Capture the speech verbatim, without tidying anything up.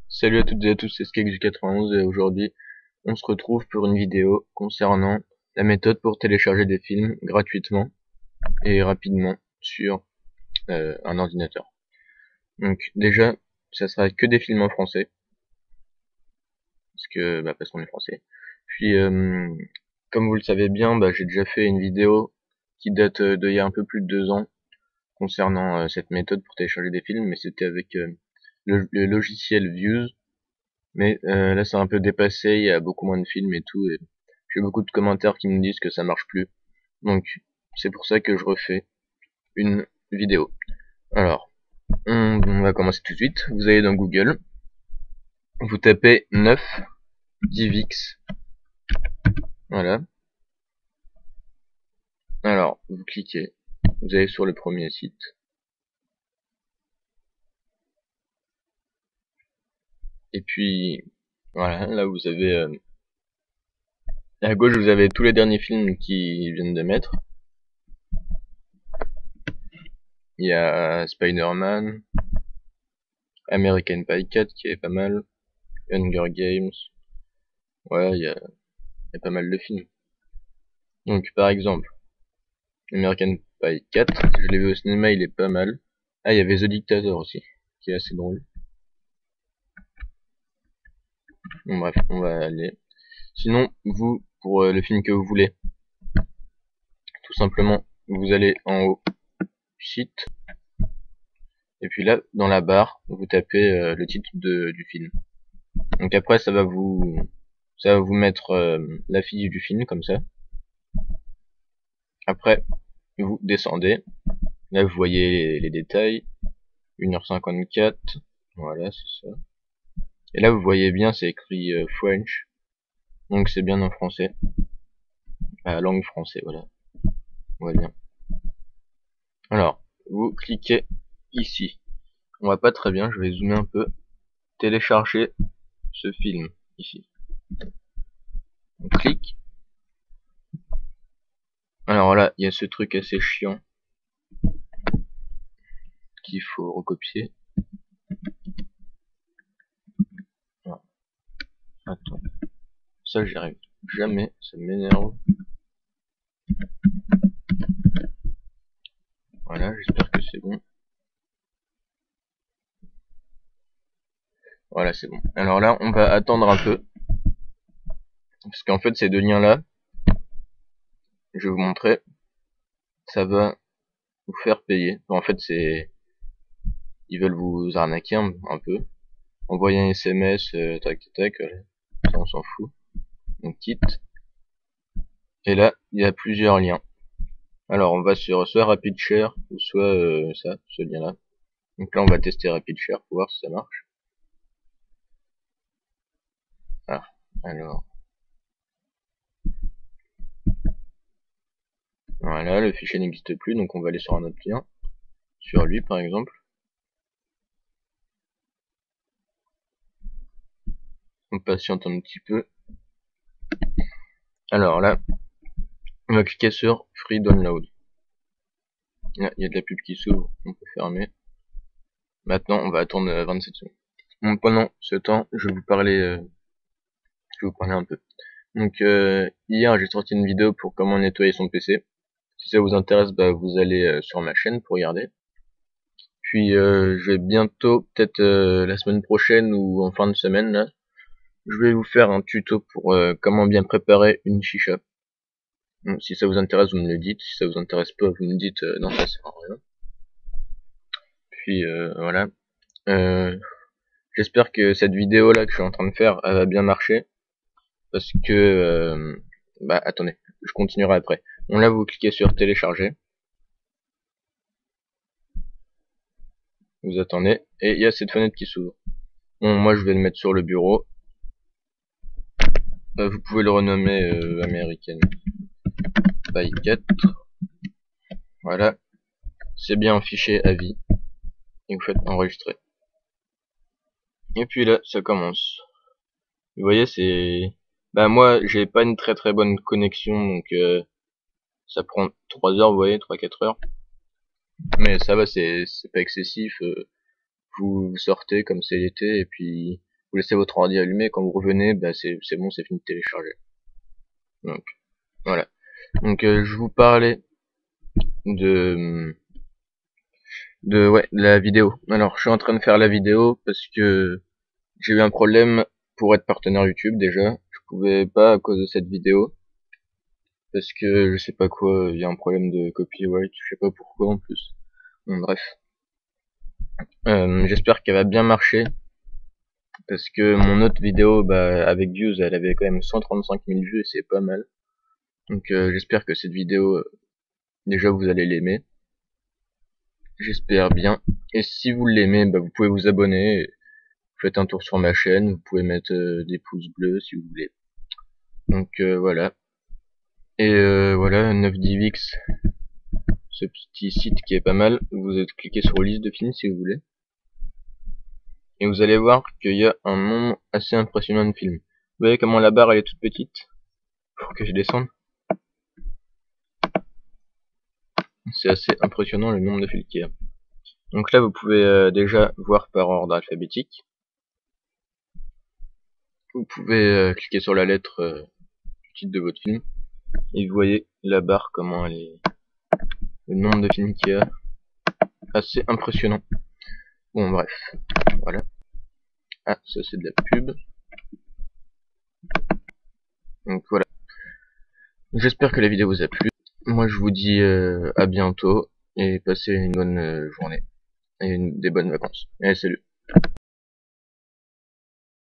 Salut à toutes et à tous, c'est Skeks du quatre-vingt-onze et aujourd'hui on se retrouve pour une vidéo concernant la méthode pour télécharger des films gratuitement et rapidement sur euh, un ordinateur. Donc déjà, ça sera que des films en français, parce que bah, parce qu'on est français. Puis euh, comme vous le savez bien, bah, j'ai déjà fait une vidéo qui date euh, d'il y a un peu plus de deux ans concernant euh, cette méthode pour télécharger des films, mais c'était avec euh, le, le logiciel Views. Mais euh, là c'est un peu dépassé, il y a beaucoup moins de films et tout, et j'ai beaucoup de commentaires qui me disent que ça marche plus. Donc c'est pour ça que je refais une vidéo. Alors, on, on va commencer tout de suite. Vous allez dans Google, vous tapez neuf DivX, voilà. Alors, vous cliquez, vous allez sur le premier site. Et puis, voilà, là vous avez, euh, à gauche vous avez tous les derniers films qui viennent de mettre. Il y a Spider-Man, American Pie quatre qui est pas mal, Hunger Games, ouais, il y a, y a pas mal de films. Donc par exemple, American Pie quatre, je l'ai vu au cinéma, il est pas mal. Ah, il y avait The Dictator aussi, qui est assez drôle. Bon bref, on va aller. Sinon, vous, pour euh, le film que vous voulez, tout simplement, vous allez en haut du site, et puis là, dans la barre, vous tapez euh, le titre de, du film. Donc après, ça va vous, ça va vous mettre euh, l'affiche du film, comme ça. Après, vous descendez. Là, vous voyez les, les détails. une heure cinquante-quatre. Voilà, c'est ça. Et là, vous voyez bien, c'est écrit euh, French. Donc, c'est bien en français. La langue français, voilà. On voit bien. Alors, vous cliquez ici. On voit pas très bien, je vais zoomer un peu. Télécharger ce film, ici. On clique. Alors là, il y a ce truc assez chiant qu'il faut recopier. Alors, attends. Ça, j'y arrive jamais, ça m'énerve. Voilà, j'espère que c'est bon. Voilà, c'est bon. Alors là, on va attendre un peu. Parce qu'en fait, ces deux liens-là, je vais vous montrer, ça va vous faire payer. En fait, c'est, ils veulent vous arnaquer un, un peu. Envoyer un S M S, euh, tac, tac, tac, euh, ça on s'en fout. On quitte. Et là, il y a plusieurs liens. Alors, on va sur soit RapidShare, ou soit euh, ça, ce lien-là. Donc là, on va tester RapidShare pour voir si ça marche. Ah, alors. Voilà, le fichier n'existe plus, donc on va aller sur un autre lien. Sur lui, par exemple. On patiente un petit peu. Alors là, on va cliquer sur Free Download. Là, il y a de la pub qui s'ouvre, on peut fermer. Maintenant, on va attendre vingt-sept secondes. Donc, pendant ce temps, je vais vous parler, euh, je vais vous parler un peu. Donc, euh, hier, j'ai sorti une vidéo pour comment nettoyer son P C. Si ça vous intéresse, bah, vous allez euh, sur ma chaîne pour regarder. Puis, euh, je vais bientôt, peut-être euh, la semaine prochaine ou en fin de semaine, là, je vais vous faire un tuto pour euh, comment bien préparer une chicha. Donc, si ça vous intéresse, vous me le dites. Si ça vous intéresse pas, vous me dites euh, non, ça sert à rien. Puis, euh, voilà. Euh, J'espère que cette vidéo là que je suis en train de faire, elle va bien marcher. Parce que, euh, bah attendez, je continuerai après. Bon là vous cliquez sur télécharger. Vous attendez. Et il y a cette fenêtre qui s'ouvre. Bon moi je vais le mettre sur le bureau. Euh, vous pouvez le renommer euh, American Pie quatre. Voilà. C'est bien un fichier à vie. Et vous faites enregistrer. Et puis là, ça commence. Vous voyez, c'est... Bah moi, j'ai pas une très très bonne connexion, donc euh, ça prend trois heures, vous voyez, trois quatre heures. Mais ça va, c'est c'est pas excessif. Euh, vous, vous sortez comme c'est l'été, et puis vous laissez votre ordi allumé, quand vous revenez, bah c'est c'est bon, c'est fini de télécharger. Donc voilà. Donc euh, je vous parlais de de ouais de la vidéo. Alors je suis en train de faire la vidéo parce que j'ai eu un problème pour être partenaire YouTube déjà. Je pouvais pas à cause de cette vidéo parce que je sais pas quoi, il y a un problème de copyright, je sais pas pourquoi en plus. Bon, bref. Euh, j'espère qu'elle va bien marcher parce que mon autre vidéo bah, avec views elle avait quand même cent trente-cinq mille vues et c'est pas mal. Donc euh, j'espère que cette vidéo euh, déjà vous allez l'aimer. J'espère bien. Et si vous l'aimez, bah, vous pouvez vous abonner. Et faites un tour sur ma chaîne. Vous pouvez mettre euh, des pouces bleus si vous voulez. Donc euh, voilà. Et euh, voilà, neuf D V X, ce petit site qui est pas mal. Vous cliquez sur liste de films si vous voulez. Et vous allez voir qu'il y a un nombre assez impressionnant de films. Vous voyez comment la barre elle est toute petite? Faut que je descende. C'est assez impressionnant le nombre de films qu'il y a. Donc là vous pouvez euh, déjà voir par ordre alphabétique. Vous pouvez euh, cliquer sur la lettre euh, du titre de votre film. Et vous voyez la barre comment elle est. Le nombre de films qu'il y a. Assez impressionnant. Bon bref. Voilà. Ah ça c'est de la pub. Donc voilà. J'espère que la vidéo vous a plu. Moi je vous dis euh, à bientôt. Et passez une bonne euh, journée. Et une, des bonnes vacances. Allez salut.